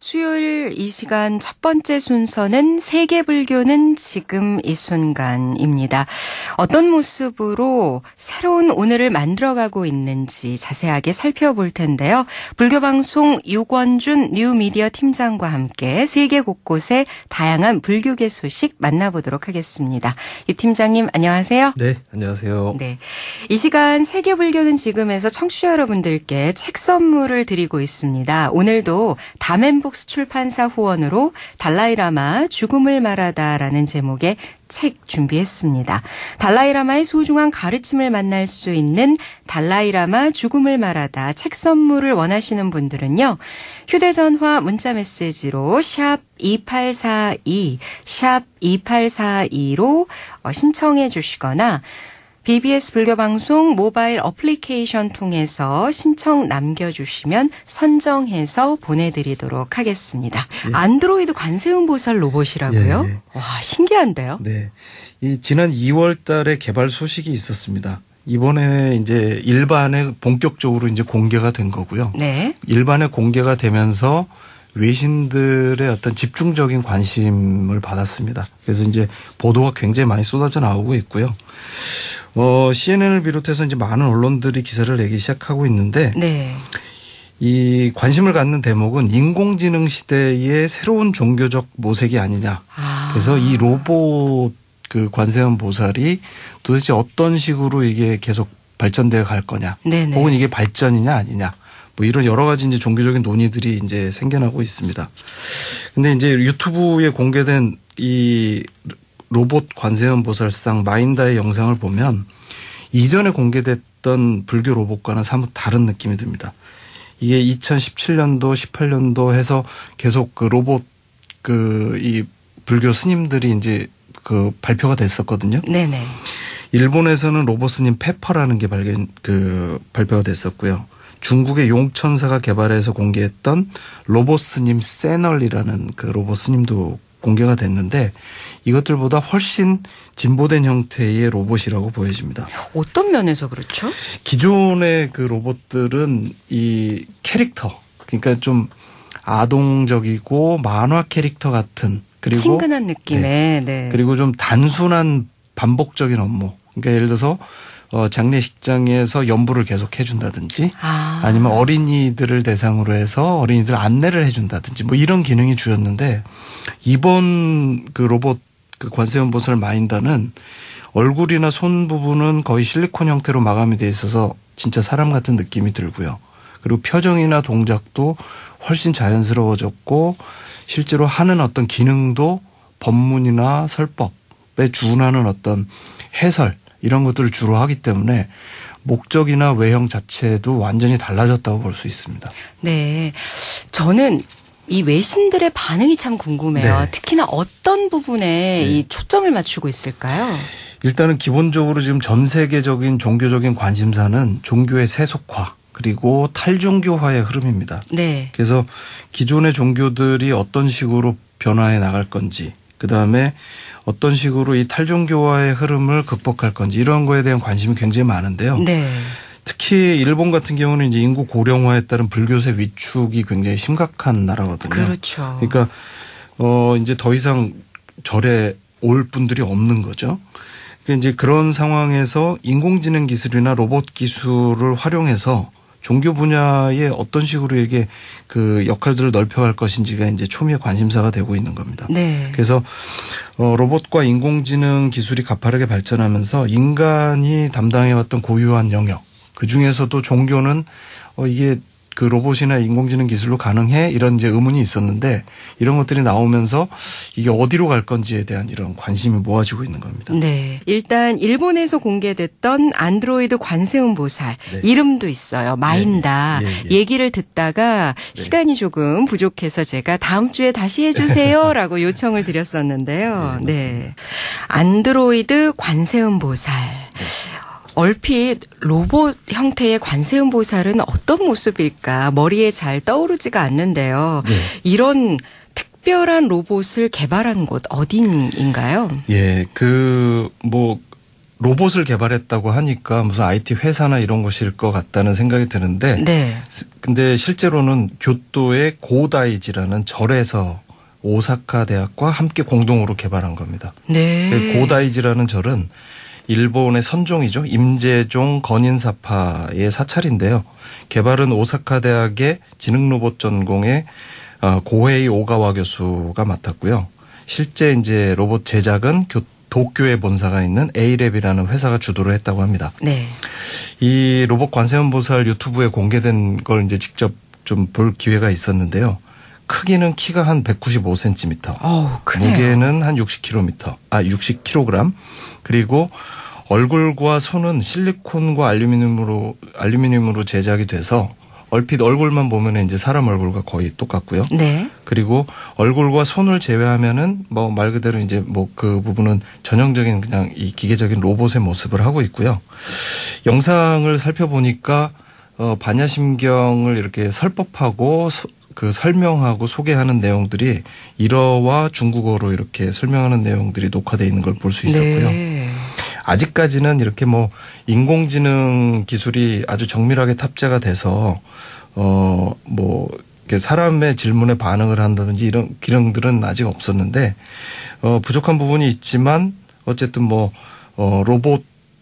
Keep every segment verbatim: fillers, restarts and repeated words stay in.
수요일 이 시간 첫 번째 순서는 세계불교는 지금 이 순간입니다. 어떤 모습으로 새로운 오늘을 만들어가고 있는지 자세하게 살펴볼 텐데요. 불교방송 유권준 뉴미디어 팀장과 함께 세계 곳곳의 다양한 불교계 소식 만나보도록 하겠습니다. 유 팀장님 안녕하세요. 네, 안녕하세요. 네, 이 시간 세계불교는 지금에서 청취자 여러분들께 책 선물을 드리고 있습니다. 오늘도 다멘북스 출판사 후원으로 달라이라마 죽음을 말하다라는 제목의 책 준비했습니다. 달라이라마의 소중한 가르침을 만날 수 있는 달라이라마 죽음을 말하다 책 선물을 원하시는 분들은요. 휴대전화 문자메시지로 샵 이팔사이, 샵 이팔사이로 신청해 주시거나 비비에스 불교방송 모바일 어플리케이션 통해서 신청 남겨주시면 선정해서 보내드리도록 하겠습니다. 예. 안드로이드 관세음보살 로봇이라고요? 예, 예. 와, 신기한데요? 네. 이 지난 이월 달에 개발 소식이 있었습니다. 이번에 이제 일반에 본격적으로 이제 공개가 된 거고요. 네. 일반에 공개가 되면서 외신들의 어떤 집중적인 관심을 받았습니다. 그래서 이제 보도가 굉장히 많이 쏟아져 나오고 있고요. 어, 씨엔엔을 비롯해서 이제 많은 언론들이 기사를 내기 시작하고 있는데, 네. 이 관심을 갖는 대목은 인공지능 시대의 새로운 종교적 모색이 아니냐. 아. 그래서 이 로봇 그 관세음 보살이 도대체 어떤 식으로 이게 계속 발전되어 갈 거냐. 네네. 혹은 이게 발전이냐 아니냐. 뭐 이런 여러 가지 이제 종교적인 논의들이 이제 생겨나고 있습니다. 근데 이제 유튜브에 공개된 이 로봇 관세음 보살상 마인다의 영상을 보면 이전에 공개됐던 불교 로봇과는 사뭇 다른 느낌이 듭니다. 이게 이천십칠 년도, 십팔 년도 해서 계속 그 로봇 그 이 불교 스님들이 이제 그 발표가 됐었거든요. 네네. 일본에서는 로봇 스님 페퍼라는 게 발견 그 발표가 됐었고요. 중국의 용천사가 개발해서 공개했던 로봇 스님 세널이라는 그 로봇 스님도 공개가 됐는데 이것들보다 훨씬 진보된 형태의 로봇이라고 보여집니다. 어떤 면에서 그렇죠? 기존의 그 로봇들은 이 캐릭터, 그러니까 좀 아동적이고 만화 캐릭터 같은 그리고 친근한 느낌의 네. 네. 그리고 좀 단순한 반복적인 업무. 그러니까 예를 들어서 어, 장례식장에서 연부를 계속 해준다든지 아. 아니면 어린이들을 대상으로 해서 어린이들 안내를 해준다든지 뭐 이런 기능이 주였는데 이번 그 로봇 그 관세음 보살 마인다는 얼굴이나 손 부분은 거의 실리콘 형태로 마감이 돼 있어서 진짜 사람 같은 느낌이 들고요. 그리고 표정이나 동작도 훨씬 자연스러워졌고 실제로 하는 어떤 기능도 법문이나 설법에 준하는 어떤 해설 이런 것들을 주로 하기 때문에 목적이나 외형 자체도 완전히 달라졌다고 볼 수 있습니다. 네. 저는 이 외신들의 반응이 참 궁금해요. 네. 특히나 어떤 부분에 네. 이 초점을 맞추고 있을까요? 일단은 기본적으로 지금 전 세계적인 종교적인 관심사는 종교의 세속화 그리고 탈종교화의 흐름입니다. 네. 그래서 기존의 종교들이 어떤 식으로 변화해 나갈 건지 그다음에 어떤 식으로 이 탈종교화의 흐름을 극복할 건지 이런 거에 대한 관심이 굉장히 많은데요. 네. 특히 일본 같은 경우는 이제 인구 고령화에 따른 불교세 위축이 굉장히 심각한 나라거든요. 그렇죠. 그러니까 어 이제 더 이상 절에 올 분들이 없는 거죠. 그러니까 이제 그런 상황에서 인공지능 기술이나 로봇 기술을 활용해서 종교 분야에 어떤 식으로 이게 그 역할들을 넓혀갈 것인지가 이제 초미의 관심사가 되고 있는 겁니다. 네. 그래서 어, 로봇과 인공지능 기술이 가파르게 발전하면서 인간이 담당해왔던 고유한 영역, 그 중에서도 종교는 어, 이게 그 로봇이나 인공지능 기술로 가능해? 이런 이제 의문이 있었는데 이런 것들이 나오면서 이게 어디로 갈 건지에 대한 이런 관심이 모아지고 있는 겁니다. 네. 일단 일본에서 공개됐던 안드로이드 관세음 보살 네. 이름도 있어요. 마인다. 네. 네. 네. 얘기를 듣다가 네. 시간이 조금 부족해서 제가 다음 주에 다시 해주세요라고 요청을 드렸었는데요. 네. 네. 안드로이드 관세음 보살. 네. 얼핏 로봇 형태의 관세음 보살은 어떤 모습일까 머리에 잘 떠오르지가 않는데요. 네. 이런 특별한 로봇을 개발한 곳 어딘가요? 예, 그 뭐 로봇을 개발했다고 하니까 무슨 아이티 회사나 이런 곳일 것 같다는 생각이 드는데 네. 근데 실제로는 교토의 고다이지라는 절에서 오사카 대학과 함께 공동으로 개발한 겁니다. 네. 고다이지라는 절은 일본의 선종이죠. 임재종 건인사파의 사찰인데요. 개발은 오사카 대학의 지능로봇 전공의 고헤이 오가와 교수가 맡았고요. 실제 이제 로봇 제작은 교, 도쿄에 본사가 있는 에이랩이라는 회사가 주도를 했다고 합니다. 네. 이 로봇 관세음 보살 유튜브에 공개된 걸 이제 직접 좀 볼 기회가 있었는데요. 크기는 키가 한 백구십오 센티미터. 어우, 크네요. 무게는 한 육십 킬로그램. 아, 육십 킬로그램. 그리고 얼굴과 손은 실리콘과 알루미늄으로 알루미늄으로 제작이 돼서 얼핏 얼굴만 보면 이제 사람 얼굴과 거의 똑같고요. 네. 그리고 얼굴과 손을 제외하면은 뭐 말 그대로 이제 뭐 그 부분은 전형적인 그냥 이 기계적인 로봇의 모습을 하고 있고요. 영상을 살펴보니까 어 반야심경을 이렇게 설법하고 소, 그 설명하고 소개하는 내용들이 일어와 중국어로 이렇게 설명하는 내용들이 녹화되어 있는 걸 볼 수 있었고요. 네. 아직까지는 이렇게 뭐 인공지능 기술이 아주 정밀하게 탑재가 돼서 어 뭐 사람의 질문에 반응을 한다든지 이런 기능들은 아직 없었는데 어 부족한 부분이 있지만 어쨌든 뭐 어 로봇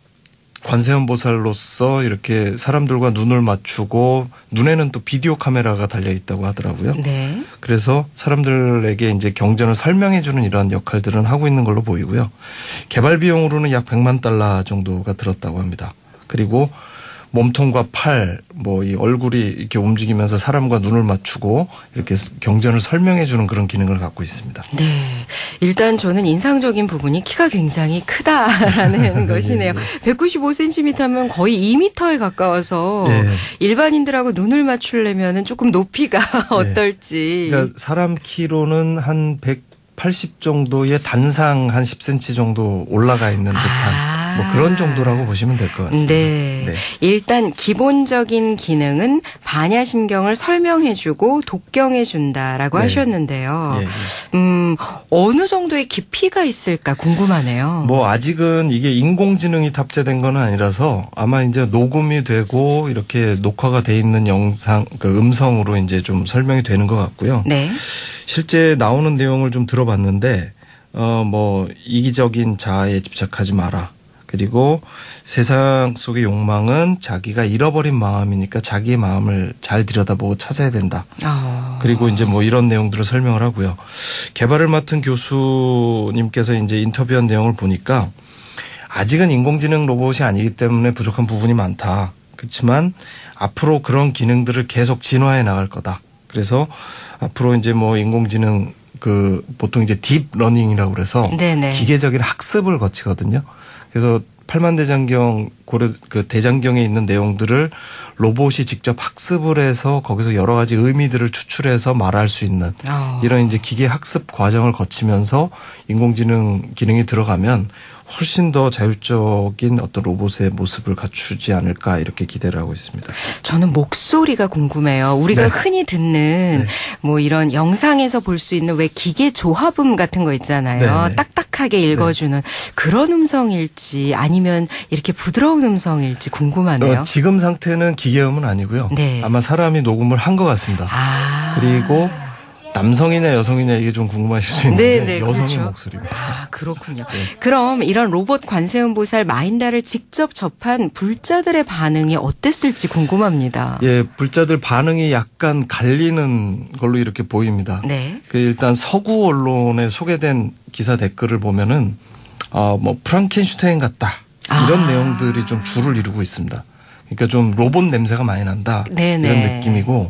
관세음 보살로서 이렇게 사람들과 눈을 맞추고 눈에는 또 비디오 카메라가 달려 있다고 하더라고요. 네. 그래서 사람들에게 이제 경전을 설명해 주는 이런 역할들은 하고 있는 걸로 보이고요. 개발 비용으로는 약 백만 달러 정도가 들었다고 합니다. 그리고 몸통과 팔, 뭐 이 얼굴이 이렇게 움직이면서 사람과 눈을 맞추고 이렇게 경전을 설명해 주는 그런 기능을 갖고 있습니다. 네. 일단 저는 인상적인 부분이 키가 굉장히 크다라는 것이네요. 백구십오 센티미터면 거의 이 미터에 가까워서 네. 일반인들하고 눈을 맞추려면 조금 높이가 어떨지. 그러니까 사람 키로는 한 백팔십 정도의 단상 한 십 센티미터 정도 올라가 있는 듯한 아. 뭐 그런 정도라고 보시면 될 것 같습니다. 네. 네. 일단 기본적인 기능은 반야심경을 설명해주고 독경해준다라고 네. 하셨는데요. 예, 예. 음, 어느 정도의 깊이가 있을까 궁금하네요. 뭐 아직은 이게 인공지능이 탑재된 건 아니라서 아마 이제 녹음이 되고 이렇게 녹화가 돼 있는 영상, 그 음성으로 이제 좀 설명이 되는 것 같고요. 네. 실제 나오는 내용을 좀 들어봤는데 어, 뭐 이기적인 자아에 집착하지 마라. 그리고 세상 속의 욕망은 자기가 잃어버린 마음이니까 자기의 마음을 잘 들여다보고 찾아야 된다. 어. 그리고 이제 뭐 이런 내용들을 설명을 하고요. 개발을 맡은 교수님께서 이제 인터뷰한 내용을 보니까 아직은 인공지능 로봇이 아니기 때문에 부족한 부분이 많다. 그렇지만 앞으로 그런 기능들을 계속 진화해 나갈 거다. 그래서 앞으로 이제 뭐 인공지능 그 보통 이제 딥러닝이라고 그래서 네네. 기계적인 학습을 거치거든요. 그래서 팔만대장경 고려 그 대장경에 있는 내용들을 로봇이 직접 학습을 해서 거기서 여러 가지 의미들을 추출해서 말할 수 있는 어. 이런 이제 기계 학습 과정을 거치면서 인공지능 기능이 들어가면 훨씬 더 자율적인 어떤 로봇의 모습을 갖추지 않을까 이렇게 기대를 하고 있습니다. 저는 목소리가 궁금해요. 우리가 네. 흔히 듣는 네. 뭐 이런 영상에서 볼 수 있는 왜 기계 조합음 같은 거 있잖아요. 네, 네. 딱딱하게 읽어주는 네. 그런 음성일지 아니면 이렇게 부드러운 음성일지 궁금하네요. 어, 지금 상태는 기계음은 아니고요. 네. 아마 사람이 녹음을 한 것 같습니다. 아. 그리고 남성이냐 여성이냐 이게 좀 궁금하실 수 있는데 네네, 여성의 그렇죠. 목소리입니다. 아, 그렇군요. 네. 그럼 이런 로봇 관세음보살 마인다를 직접 접한 불자들의 반응이 어땠을지 궁금합니다. 예, 불자들 반응이 약간 갈리는 걸로 이렇게 보입니다. 네. 그 일단 서구 언론에 소개된 기사 댓글을 보면은 어, 뭐 프랑켄슈타인 같다 이런 아. 내용들이 좀 줄을 이루고 있습니다. 그러니까 좀 로봇 냄새가 많이 난다 네네. 이런 느낌이고.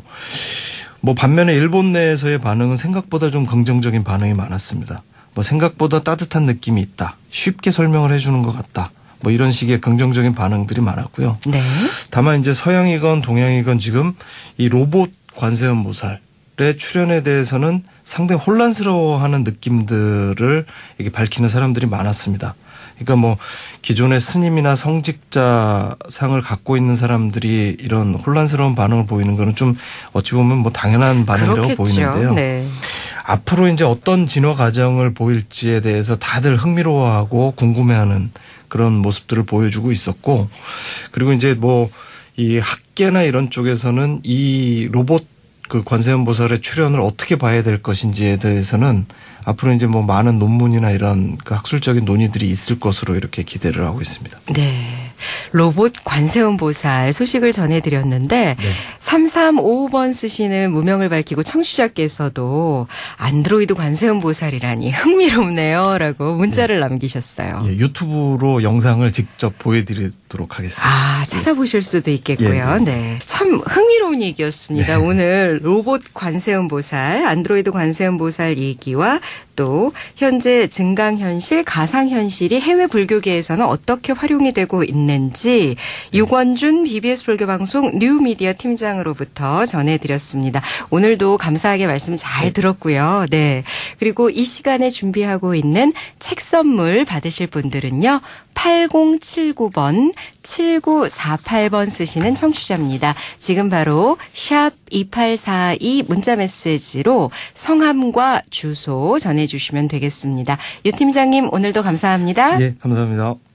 뭐 반면에 일본 내에서의 반응은 생각보다 좀 긍정적인 반응이 많았습니다. 뭐 생각보다 따뜻한 느낌이 있다. 쉽게 설명을 해주는 것 같다. 뭐 이런 식의 긍정적인 반응들이 많았고요. 네. 다만 이제 서양이건 동양이건 지금 이 로봇 관세음 보살의 출연에 대해서는 상당히 혼란스러워하는 느낌들을 이렇게 밝히는 사람들이 많았습니다. 그러니까 뭐 기존의 스님이나 성직자 상을 갖고 있는 사람들이 이런 혼란스러운 반응을 보이는 거는 좀 어찌 보면 뭐 당연한 반응이라고 그렇겠죠. 보이는데요. 네. 앞으로 이제 어떤 진화 과정을 보일지에 대해서 다들 흥미로워하고 궁금해하는 그런 모습들을 보여주고 있었고, 그리고 이제 뭐 이 학계나 이런 쪽에서는 이 로봇 그 관세음보살의 출현을 어떻게 봐야 될 것인지에 대해서는 앞으로 이제 뭐 많은 논문이나 이런 그 학술적인 논의들이 있을 것으로 이렇게 기대를 하고 있습니다. 네. 로봇 관세음보살 소식을 전해드렸는데 네. 삼삼오오 번 쓰시는 무명을 밝히고 청취자께서도 안드로이드 관세음보살이라니 흥미롭네요 라고 문자를 네. 남기셨어요. 예, 유튜브로 영상을 직접 보여드리도록 하겠습니다. 아, 찾아보실 수도 있겠고요. 예, 네. 네. 참 흥미로운 얘기였습니다. 네. 오늘 로봇 관세음보살, 안드로이드 관세음보살 얘기와 또 현재 증강현실, 가상현실이 해외 불교계에서는 어떻게 활용이 되고 있는지 유권준 비비에스 불교방송 뉴미디어 팀장으로부터 전해드렸습니다. 오늘도 감사하게 말씀 잘 들었고요. 네. 그리고 이 시간에 준비하고 있는 책 선물 받으실 분들은요. 팔공칠구 번, 칠구사팔 번 쓰시는 청취자입니다. 지금 바로 샵 이팔사이 문자 메시지로 성함과 주소 전해주시면 되겠습니다. 유 팀장님 오늘도 감사합니다. 예, 감사합니다.